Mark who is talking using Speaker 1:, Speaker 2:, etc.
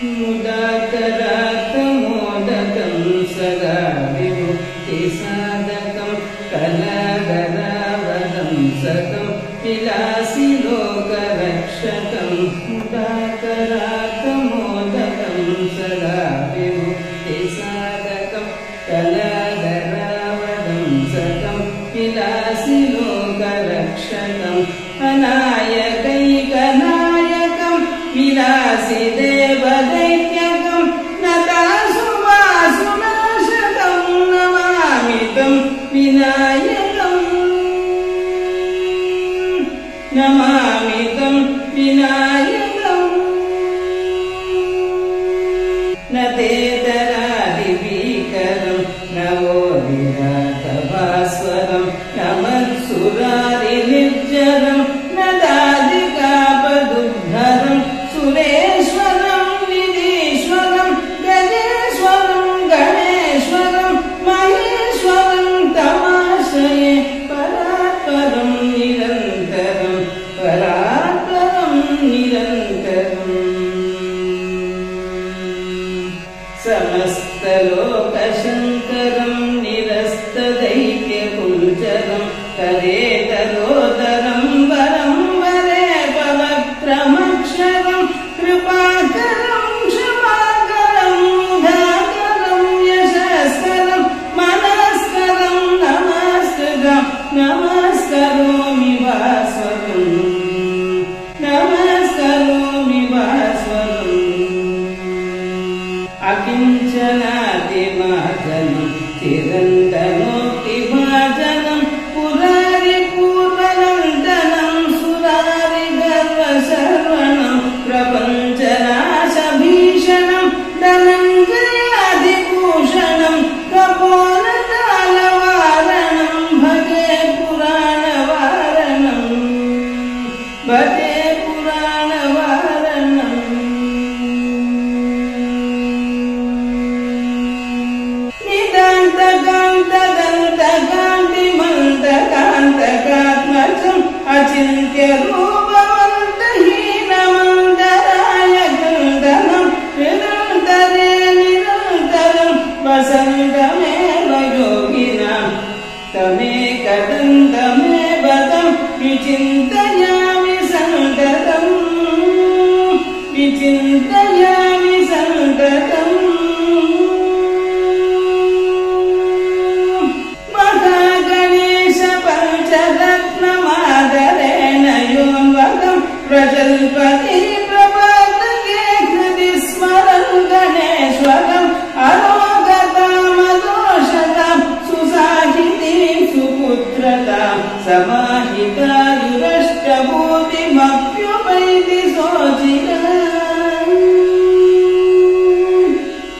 Speaker 1: मुदाकरात्मोदकं सदा विमुक्तिसाधकं कलागरावदंसकं विलासि लोकरक्षकं मुदाकरात्मोदकं सदा विमुक्तिसाधकं कलागरावदंसकं विलासि लोकरक्षकं अनायकैकनायकं विलासि देवदैत्यकं नतासुवासुनाशकं नमामि तं विनायकं नमामि तं विनायकं न तेतरादिभीकरं नवोदिरातभास्वरं न मत्सुरारिनिर्जरं न दादिकापदुद्धरं सुरेश्वरं निधीश्वरं गजेश्वरं गणेश्वरं महेश्वरं तमाश्रये परात्परं निरन्तरं परात्परं निरन्तरम् समस्तलोकशङ्करं निरस्तदैत्यकुलचरं तदेतरोदरं वरं वरे पवत्रमक्षरं कृपाकरं क्षमाकरं मुधाकरं यशस्करं मनस्करं नमस्कृतं नमस्करोमि भास्वरं नमस्करोमि भास्वरम् अकिञ्चनादिमाजनं चिरन्तनोक्तिभाजनं पुरारिपूर्वनन्दनं सुरारिगर्वशर्वणं प्रपञ्चनाशभीषणं धनञ्जयादिभूषणं कपोलतालवारणं भजे पुराणवारणं भजे पुराणवारणम् निदान्तकान्तदन्तकान्तिमन्तकान्तकात्मजम् अचिन्त्यरूपवन्तहीनमन्तराय गन्धनं निरन्तरे निरन्तरं वसन्तमेव योगिनां तमेकदन्तमेव तं विचिन्तयामि सन्ततम् विचिन्तयामि सन्ततम् महागणेश पञ्चरत्नमादरेण योन्वकं प्रजल्पति प्रवर्तके हृदि स्मरन् गणेश्वरम् अरोगतामदोषतां सुसाहितीं सुपुत्रतां समाहितायुरष्टभूतिमप